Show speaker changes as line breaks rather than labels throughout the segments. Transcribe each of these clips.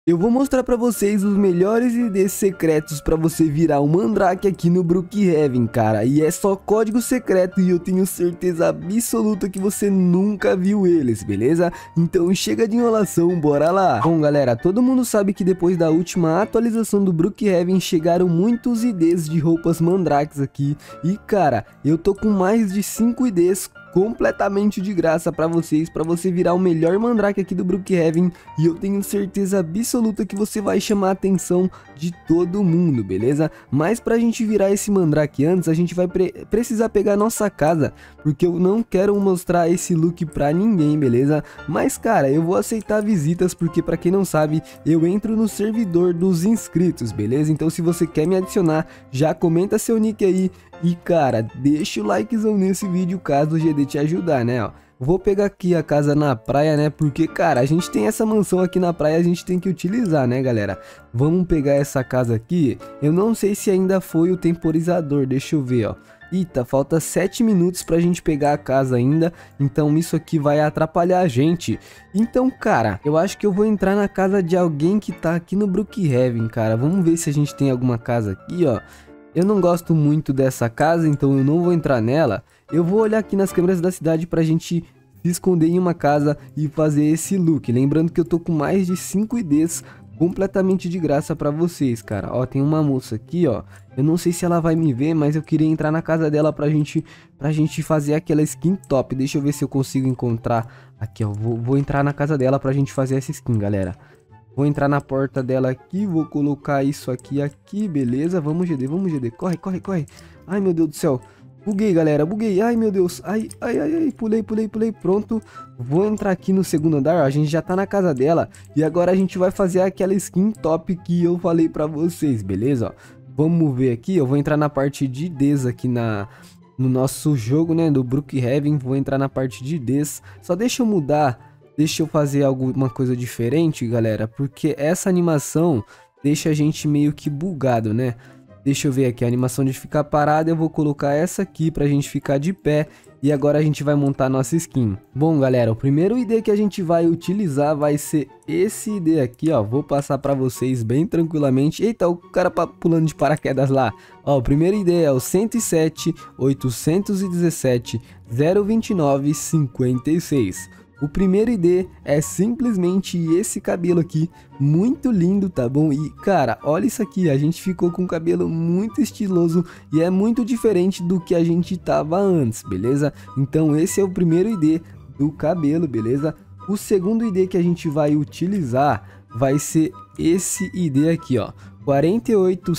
Eu vou mostrar pra vocês os melhores IDs secretos pra você virar um Mandrake aqui no Brookhaven, cara. E é só código secreto e eu tenho certeza absoluta que você nunca viu eles, beleza? Então chega de enrolação, bora lá! Bom galera, todo mundo sabe que depois da última atualização do Brookhaven chegaram muitos IDs de roupas Mandrakes aqui. E cara, eu tô com mais de 5 IDs completamente de graça pra vocês, pra você virar o melhor Mandrake aqui do Brookhaven, e eu tenho certeza absoluta que você vai chamar a atenção de todo mundo, beleza? Mas pra gente virar esse Mandrake antes, a gente vai precisar pegar nossa casa, porque eu não quero mostrar esse look pra ninguém, beleza? Mas cara, eu vou aceitar visitas, porque pra quem não sabe, eu entro no servidor dos inscritos, beleza? Então se você quer me adicionar, já comenta seu nick aí. E cara, deixa o likezão nesse vídeo caso o GD te ajudar, né, ó. Vou pegar aqui a casa na praia, né, porque cara, a gente tem essa mansão aqui na praia, a gente tem que utilizar, né, galera. Vamos pegar essa casa aqui, eu não sei se ainda foi o temporizador, deixa eu ver, ó. Eita, falta 7 minutos pra gente pegar a casa ainda, então isso aqui vai atrapalhar a gente. Então, cara, eu acho que eu vou entrar na casa de alguém que tá aqui no Brookhaven, cara. Vamos ver se a gente tem alguma casa aqui, ó. Eu não gosto muito dessa casa, então eu não vou entrar nela. Eu vou olhar aqui nas câmeras da cidade pra gente se esconder em uma casa e fazer esse look. Lembrando que eu tô com mais de 5 IDs completamente de graça pra vocês, cara. Ó, tem uma moça aqui, ó. Eu não sei se ela vai me ver, mas eu queria entrar na casa dela pra gente fazer aquela skin top. Deixa eu ver se eu consigo encontrar aqui, ó. Vou entrar na casa dela pra gente fazer essa skin, galera. Vou entrar na porta dela aqui, vou colocar isso aqui, beleza? Vamos, GD, vamos, GD. Corre, corre, corre. Ai, meu Deus do céu. Buguei, galera, buguei. Ai, meu Deus. Ai, ai, ai, ai. Pulei. Pronto. Vou entrar aqui no segundo andar, ó. A gente já tá na casa dela. E agora a gente vai fazer aquela skin top que eu falei pra vocês, beleza? Ó, vamos ver aqui. Eu vou entrar na parte de IDs aqui no nosso jogo, né? Do Brookhaven. Vou entrar na parte de IDs. Só deixa eu mudar. Deixa eu fazer alguma coisa diferente, galera, porque essa animação deixa a gente meio que bugado, né? Deixa eu ver aqui, a animação de ficar parado, eu vou colocar essa aqui pra gente ficar de pé. E agora a gente vai montar nossa skin. Bom, galera, o primeiro ID que a gente vai utilizar vai ser esse ID aqui, ó. Vou passar pra vocês bem tranquilamente. Eita, o cara pulando de paraquedas lá. Ó, o primeiro ID é o 107 817 029 56. O primeiro ID é simplesmente esse cabelo aqui, muito lindo, tá bom? E cara, olha isso aqui, a gente ficou com um cabelo muito estiloso e é muito diferente do que a gente tava antes, beleza? Então esse é o primeiro ID do cabelo, beleza? O segundo ID que a gente vai utilizar vai ser esse ID aqui, ó. 48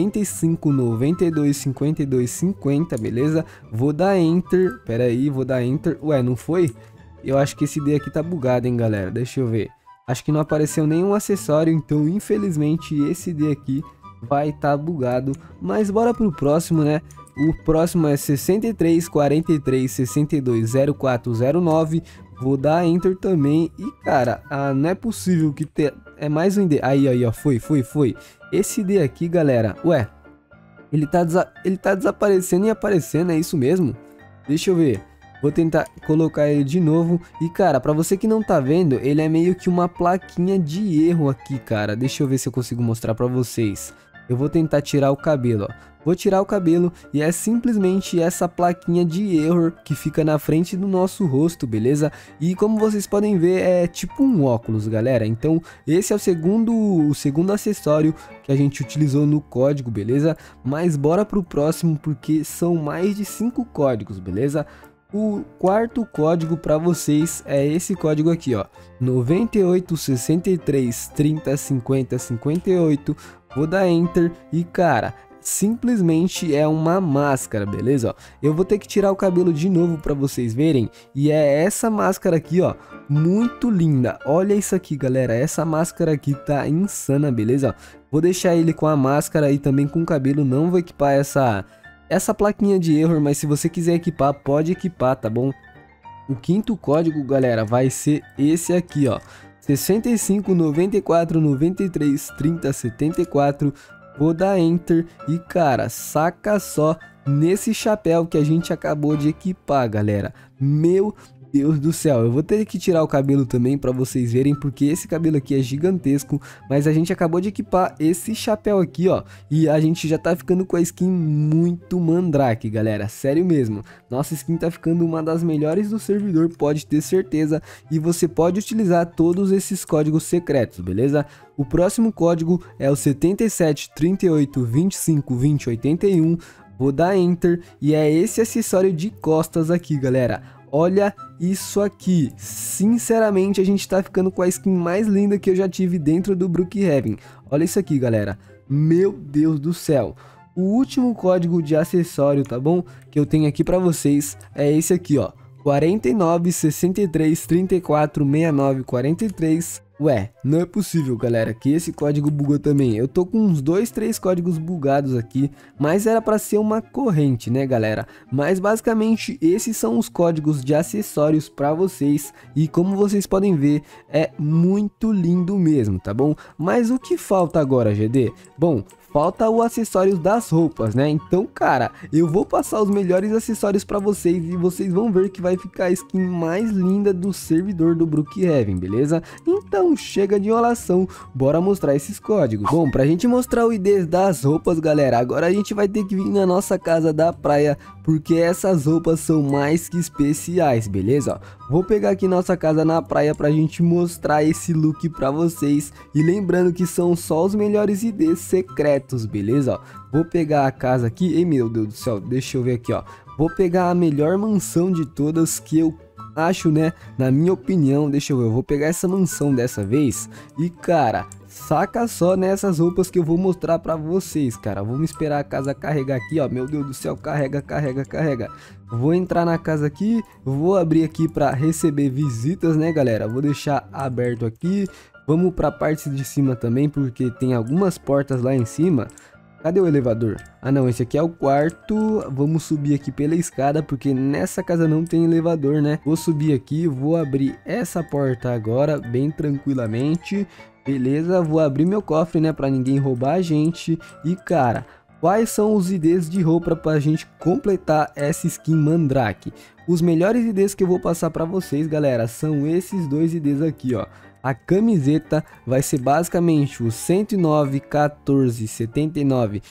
75 92 52 50, beleza? Vou dar Enter, pera aí, vou dar Enter. Ué, não foi? Eu acho que esse ID aqui tá bugado, hein, galera. Deixa eu ver. Acho que não apareceu nenhum acessório, então infelizmente esse ID aqui vai estar bugado. Mas bora pro próximo, né? O próximo é 63 43 62 04 09. Vou dar Enter também. E cara, não é possível que é mais um ID. Aí, ó, foi. Esse ID aqui, galera, ué, ele tá desaparecendo e aparecendo, é isso mesmo? Deixa eu ver. Vou tentar colocar ele de novo. E cara, pra você que não tá vendo, ele é meio que uma plaquinha de erro aqui, cara. Deixa eu ver se eu consigo mostrar pra vocês. Eu vou tentar tirar o cabelo, ó. Vou tirar o cabelo e é simplesmente essa plaquinha de erro que fica na frente do nosso rosto, beleza? E como vocês podem ver, é tipo um óculos, galera. Então esse é o segundo acessório que a gente utilizou no código, beleza? Mas bora pro próximo, porque são mais de 5 códigos, beleza? O quarto código para vocês é esse código aqui, ó, 98 63 30 50 58. Vou dar Enter e cara, simplesmente é uma máscara, beleza? Ó, eu vou ter que tirar o cabelo de novo para vocês verem, e é essa máscara aqui, ó, muito linda. Olha isso aqui, galera, essa máscara aqui tá insana, beleza? Vou deixar ele com a máscara e também com o cabelo, não vou equipar essa plaquinha de erro, mas se você quiser equipar, pode equipar, tá bom? O quinto código, galera, vai ser esse aqui, ó, 65 94 93 30 74. Vou dar Enter e cara, saca só nesse chapéu que a gente acabou de equipar, galera. Meu Deus do céu, eu vou ter que tirar o cabelo também pra vocês verem, porque esse cabelo aqui é gigantesco, mas a gente acabou de equipar esse chapéu aqui, ó, e a gente já tá ficando com a skin muito mandrake, galera, sério mesmo. Nossa skin tá ficando uma das melhores do servidor, pode ter certeza, e você pode utilizar todos esses códigos secretos, beleza? O próximo código é o 77 38 25 20 81, vou dar Enter, e é esse acessório de costas aqui, galera. Olha isso aqui, sinceramente a gente tá ficando com a skin mais linda que eu já tive dentro do Brookhaven. Olha isso aqui, galera, meu Deus do céu. O último código de acessório, tá bom, que eu tenho aqui pra vocês é esse aqui, ó, 49 63 34 69 43. Ué, não é possível, galera, que esse código bugou também. Eu tô com uns 2, 3 códigos bugados aqui, mas era pra ser uma corrente, né, galera? Mas basicamente esses são os códigos de acessórios pra vocês, e como vocês podem ver, é muito lindo mesmo, tá bom? Mas o que falta agora, GD? Bom, falta o acessório das roupas, né? Então, cara, eu vou passar os melhores acessórios pra vocês e vocês vão ver que vai ficar a skin mais linda do servidor do Brookhaven, beleza? Então, chega de enrolação, bora mostrar esses códigos. Bom, pra gente mostrar o ID das roupas, galera, agora a gente vai ter que vir na nossa casa da praia, porque essas roupas são mais que especiais, beleza? Vou pegar aqui nossa casa na praia pra gente mostrar esse look pra vocês, e lembrando que são só os melhores IDs secretos, beleza? Vou pegar a casa aqui, e meu Deus do céu, deixa eu ver aqui, ó. Vou pegar a melhor mansão de todas que eu acho, né, na minha opinião. Deixa eu ver, eu vou pegar essa mansão dessa vez, e cara, saca só nessas roupas que eu vou mostrar pra vocês, cara. Vamos esperar a casa carregar aqui, ó, meu Deus do céu, carrega, carrega, carrega. Vou entrar na casa aqui, vou abrir aqui pra receber visitas, né, galera, vou deixar aberto aqui. Vamos pra parte de cima também, porque tem algumas portas lá em cima. Cadê o elevador? Ah não, esse aqui é o quarto. Vamos subir aqui pela escada, porque nessa casa não tem elevador, né? Vou subir aqui, vou abrir essa porta agora, bem tranquilamente. Beleza, vou abrir meu cofre, né, pra ninguém roubar a gente. E cara, quais são os IDs de roupa pra gente completar essa skin Mandrake? Os melhores IDs que eu vou passar pra vocês, galera, são esses dois IDs aqui, ó. A camiseta vai ser basicamente o 109, 14, 79,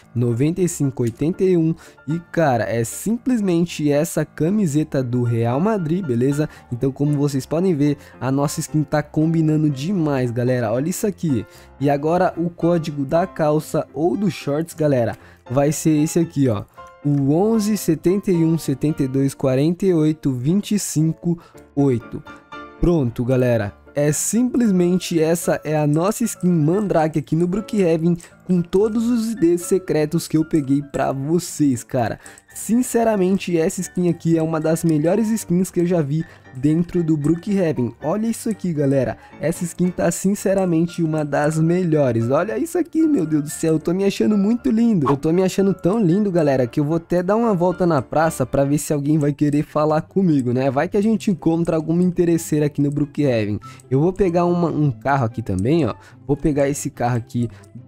95, 81. E cara, é simplesmente essa camiseta do Real Madrid, beleza? Então como vocês podem ver, a nossa skin tá combinando demais, galera. Olha isso aqui. E agora o código da calça ou dos shorts, galera, vai ser esse aqui, ó. O 11, 71, 72, 48, 25, 8. Pronto, galera. É simplesmente essa é a nossa skin Mandrake aqui no Brookhaven, com todos os IDs secretos que eu peguei pra vocês, cara. Sinceramente, essa skin aqui é uma das melhores skins que eu já vi dentro do Brookhaven. Olha isso aqui, galera. Essa skin tá sinceramente uma das melhores. Olha isso aqui, meu Deus do céu. Eu tô me achando muito lindo. Eu tô me achando tão lindo, galera, que eu vou até dar uma volta na praça pra ver se alguém vai querer falar comigo, né? Vai que a gente encontra alguma interesseira aqui no Brookhaven. Eu vou pegar um carro aqui também, ó. Vou pegar esse carro aqui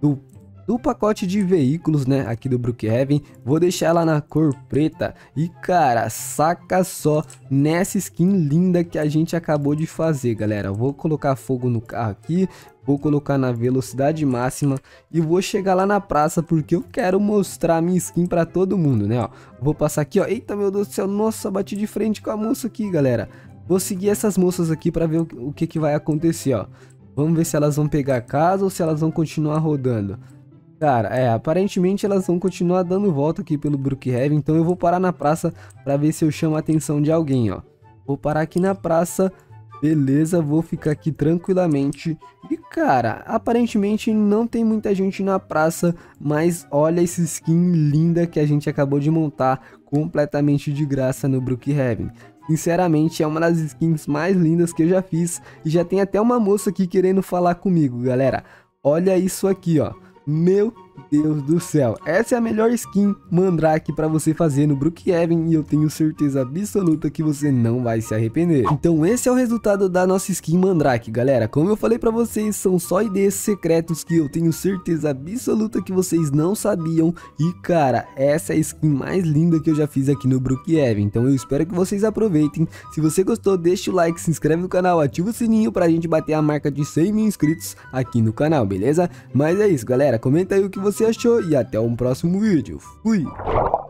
do pacote de veículos, né, aqui do Brookhaven. Vou deixar ela na cor preta. E cara, saca só nessa skin linda que a gente acabou de fazer, galera. Vou colocar fogo no carro aqui, vou colocar na velocidade máxima e vou chegar lá na praça, porque eu quero mostrar minha skin pra todo mundo, né, ó. Vou passar aqui, ó. Eita, meu Deus do céu, nossa, bati de frente com a moça aqui, galera. Vou seguir essas moças aqui pra ver o que vai acontecer, ó. Vamos ver se elas vão pegar a casa ou se elas vão continuar rodando. Cara, aparentemente elas vão continuar dando volta aqui pelo Brookhaven, então eu vou parar na praça pra ver se eu chamo a atenção de alguém, ó. Vou parar aqui na praça, beleza, vou ficar aqui tranquilamente. E cara, aparentemente não tem muita gente na praça, mas olha essa skin linda que a gente acabou de montar completamente de graça no Brookhaven. Sinceramente, é uma das skins mais lindas que eu já fiz, e já tem até uma moça aqui querendo falar comigo, galera. Olha isso aqui, ó. Meu Deus do céu, essa é a melhor skin Mandrake pra você fazer no Brookhaven e eu tenho certeza absoluta que você não vai se arrepender. Então esse é o resultado da nossa skin Mandrake, galera. Como eu falei pra vocês, são só IDs secretos que eu tenho certeza absoluta que vocês não sabiam. E cara, essa é a skin mais linda que eu já fiz aqui no Brookhaven. Então eu espero que vocês aproveitem. Se você gostou, deixa o like, se inscreve no canal, ativa o sininho pra gente bater a marca de 100 mil inscritos aqui no canal, beleza? Mas é isso, galera. Comenta aí o que você achou e até um próximo vídeo. Fui!